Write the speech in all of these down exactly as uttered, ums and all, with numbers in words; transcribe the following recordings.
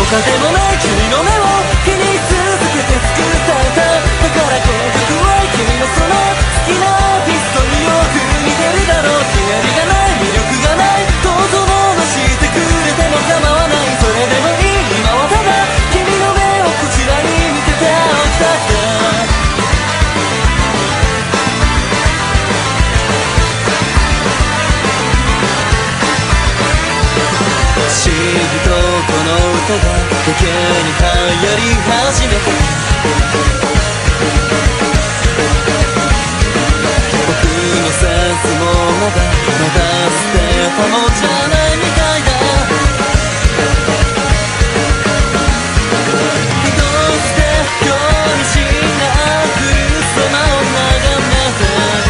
他でもない君の目を気に続けて作った歌だからこの曲は君のその好きなアーティストによく似てるだろう。ひねりがない魅力がないどうぞものしてくれても構わない。それでもいい今はただ君の目をこちらに向けておきたくて不思議とこの歌が余計に流行り始めた。僕のセンスもまだまだ捨てたもんじゃないみたいだ。どうして今日にしなくる様を眺めて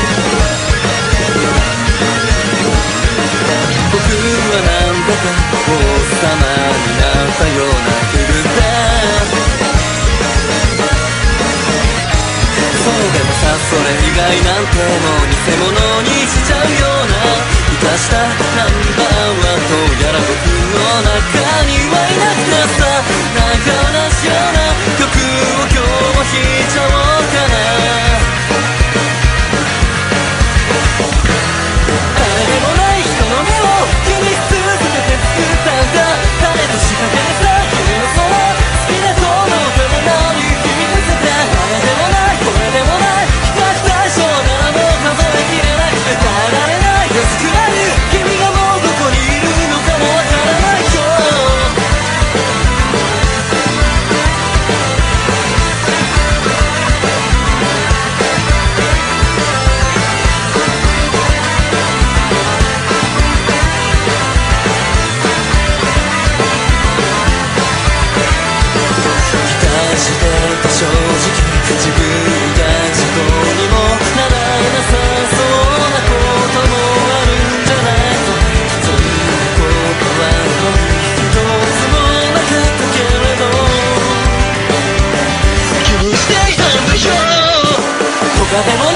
僕はなんだか王様になったような気分でそうでもさそれ以外なんてもう偽物にしちゃうような生かしたナンバーはどうやら僕の中にはいなくなった。なんか同じような曲を今日も弾いちゃおうかな。誰でもない人の目を気にし続けて作った歌誰と仕掛けてさ君のその好きなこの歌の何君見せてあれでもないこれでもない比較対象ならもう数えきれない耐えられない安くなる君がもうどこにいるのかもわからない今日してた正直自分が事故にもならなさそうなこともあるんじゃないか。そんなことは一つもなかったけれど気にしていたんでしょう。他でも